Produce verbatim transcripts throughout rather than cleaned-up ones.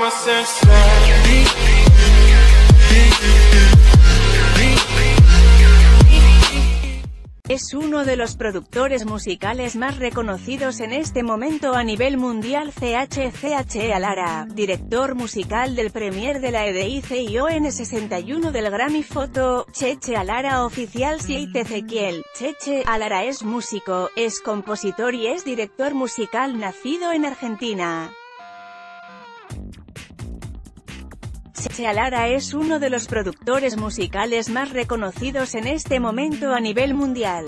Es uno de los productores musicales más reconocidos en este momento a nivel mundial. C H C H Alara, director musical del Premier de la E D I C I O N sesenta y uno del Grammy Photo. Cheche Alara oficial Siete Ezequiel. Cheche Alara es músico, es compositor y es director musical nacido en Argentina. Cheche Alara es uno de los productores musicales más reconocidos en este momento a nivel mundial.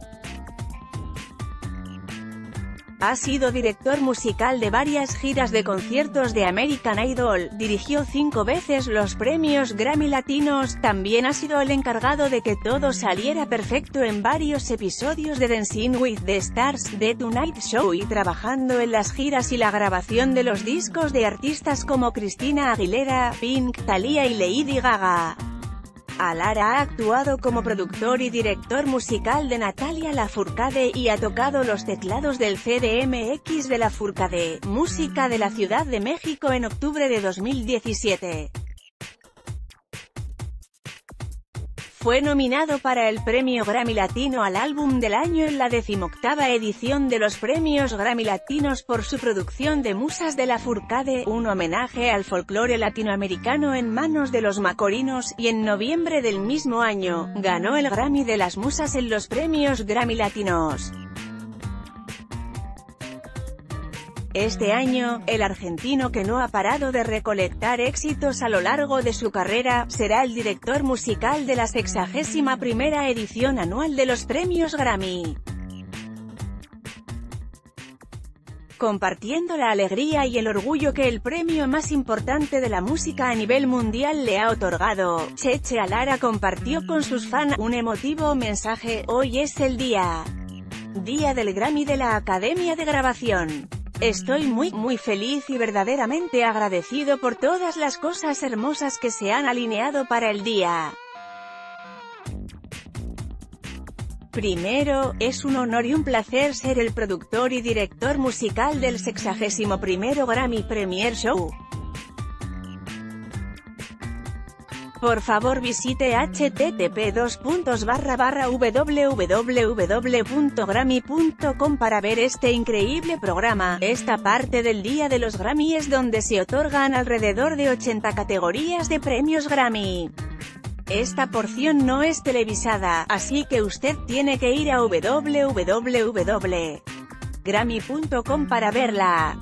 Ha sido director musical de varias giras de conciertos de American Idol, dirigió cinco veces los premios Grammy Latinos, también ha sido el encargado de que todo saliera perfecto en varios episodios de Dancing with the Stars, The Tonight Show y trabajando en las giras y la grabación de los discos de artistas como Christina Aguilera, Pink, Thalía y Lady Gaga. Alara ha actuado como productor y director musical de Natalia Lafourcade y ha tocado los teclados del C D M X de Lafourcade, música de la Ciudad de México en octubre de dos mil diecisiete. Fue nominado para el premio Grammy Latino al Álbum del Año en la decimoctava edición de los premios Grammy Latinos por su producción de Musas de Lafourcade, un homenaje al folclore latinoamericano en manos de los macorinos, y en noviembre del mismo año, ganó el Grammy de las Musas en los premios Grammy Latinos. Este año, el argentino, que no ha parado de recolectar éxitos a lo largo de su carrera, será el director musical de la sexagésima primera edición anual de los premios Grammy. Compartiendo la alegría y el orgullo que el premio más importante de la música a nivel mundial le ha otorgado, Cheche Alara compartió con sus fans un emotivo mensaje: "Hoy es el día. Día del Grammy de la Academia de Grabación. Estoy muy, muy feliz y verdaderamente agradecido por todas las cosas hermosas que se han alineado para el día. Primero, es un honor y un placer ser el productor y director musical del sexagésimo primero Grammy Premier Show. Por favor visite h t t p dos puntos barra barra w w w punto grammy punto com para ver este increíble programa. Esta parte del Día de los Grammy es donde se otorgan alrededor de ochenta categorías de premios Grammy. Esta porción no es televisada, así que usted tiene que ir a w w w punto grammy punto com para verla.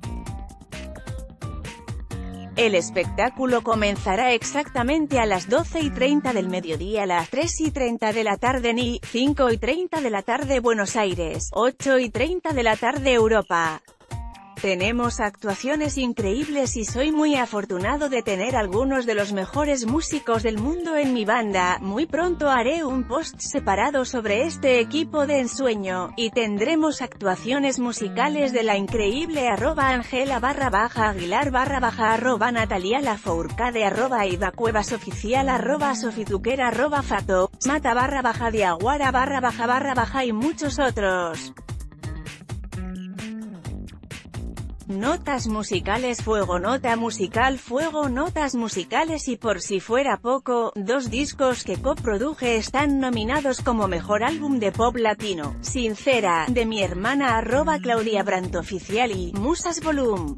El espectáculo comenzará exactamente a las doce y treinta del mediodía, a las tres y treinta de la tarde en I, cinco y treinta de la tarde Buenos Aires, ocho y treinta de la tarde Europa. Tenemos actuaciones increíbles y soy muy afortunado de tener algunos de los mejores músicos del mundo en mi banda. Muy pronto haré un post separado sobre este equipo de ensueño, y tendremos actuaciones musicales de la increíble arroba Angela barra baja Aguilar barra baja arroba Natalia Lafourcade arroba Ida Cuevas oficial arroba Sofizuquera arroba Fato, Mata barra baja Diaguara barra baja barra baja y muchos otros. Notas musicales Fuego Nota musical Fuego Notas musicales Y por si fuera poco, dos discos que coproduje están nominados como Mejor Álbum de Pop Latino: Sincera, de mi hermana arroba Claudia Brandt oficial y Musas Volume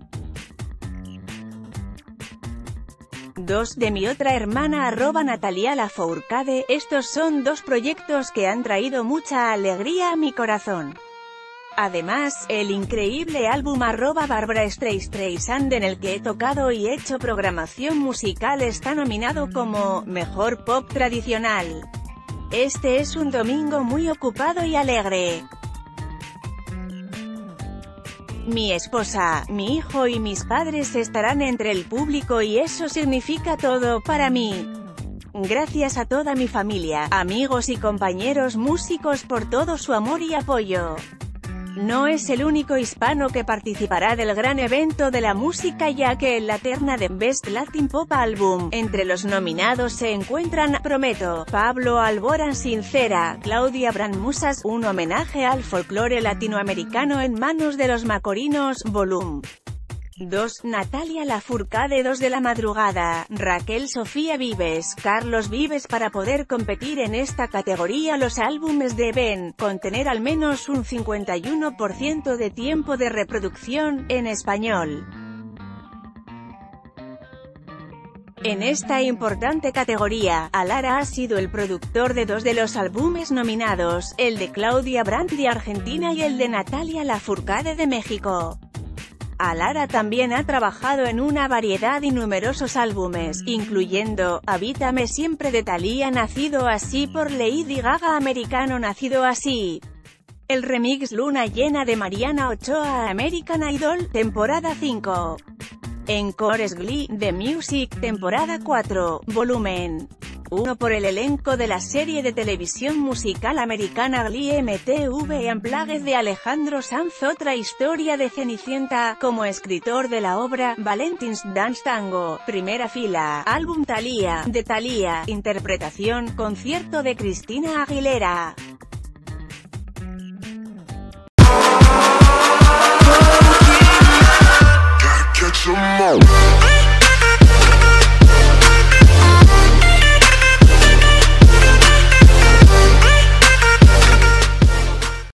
dos de mi otra hermana arroba Natalia Lafourcade. Estos son dos proyectos que han traído mucha alegría a mi corazón. Además, el increíble álbum arroba Barbra Streisand en el que he tocado y hecho programación musical está nominado como Mejor Pop Tradicional. Este es un domingo muy ocupado y alegre. Mi esposa, mi hijo y mis padres estarán entre el público y eso significa todo para mí. Gracias a toda mi familia, amigos y compañeros músicos por todo su amor y apoyo. No es el único hispano que participará del gran evento de la música, ya que en la terna de Best Latin Pop Album, entre los nominados se encuentran Prometo, Pablo Alborán Sincera, Claudia Brandt Musas, un homenaje al folclore latinoamericano en manos de los macorinos, Volume dos. Natalia Lafourcade. dos de la madrugada, Raquel Sofía Vives, Carlos Vives. Para poder competir en esta categoría, los álbumes deben contener al menos un cincuenta y uno por ciento de tiempo de reproducción en español. En esta importante categoría, Alara ha sido el productor de dos de los álbumes nominados, el de Claudia Brandt de Argentina y el de Natalia Lafourcade de México. Alara también ha trabajado en una variedad y numerosos álbumes, incluyendo Habítame Siempre de Thalía, Nacido Así por Lady Gaga, Americano, Nacido Así, el remix Luna Llena de Mariana Ochoa, American Idol, temporada cinco. Encores Glee, The Music, temporada cuatro, volumen uno por el elenco de la serie de televisión musical americana Glee. M T V Unplugged de Alejandro Sanz. Otra historia de Cenicienta, como escritor de la obra Valentine's Dance Tango, primera fila, álbum Thalía, de Thalía, interpretación, concierto de Cristina Aguilera.